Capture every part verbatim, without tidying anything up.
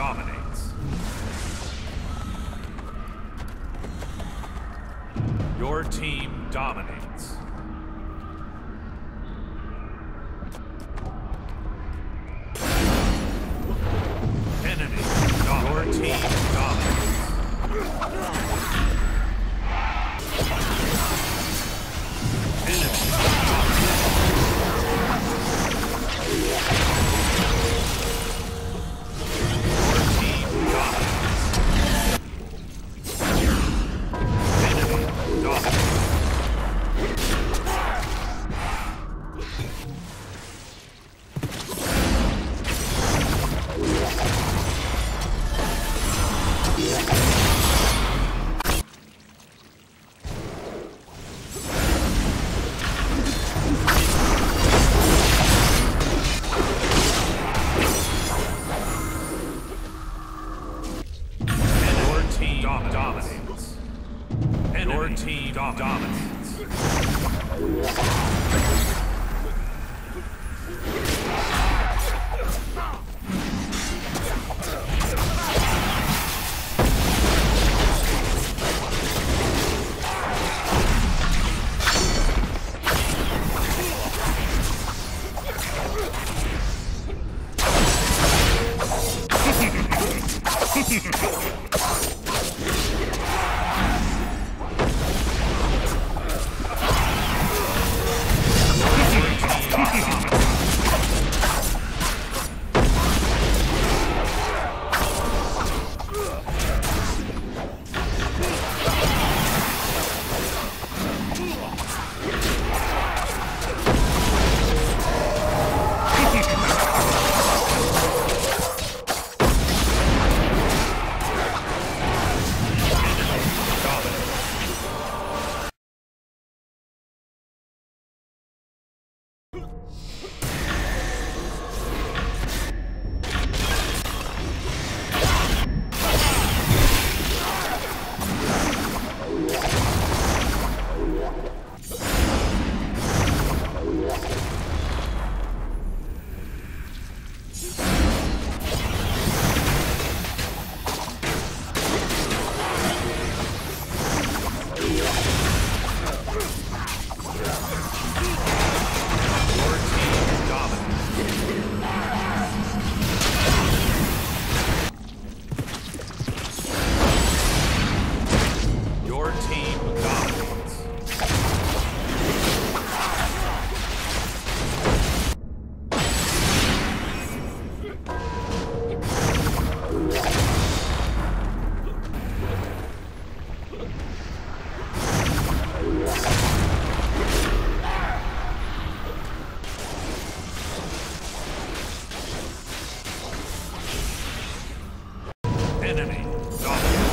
dominates. Your team dominates. Enemy. Your team dominates. Enemy. Dominates. And your team dominates. Enemy dominates.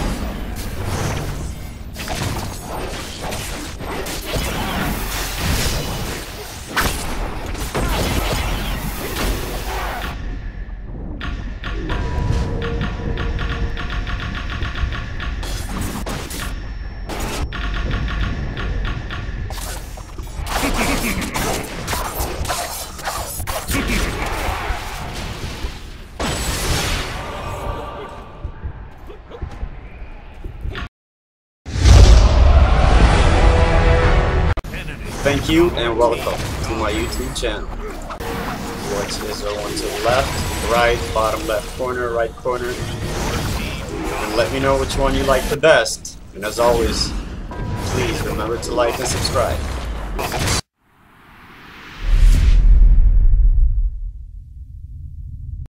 Thank you and welcome to my YouTube channel. Watch this one to the left, right, bottom left corner, right corner. And let me know which one you like the best. And as always, please remember to like and subscribe.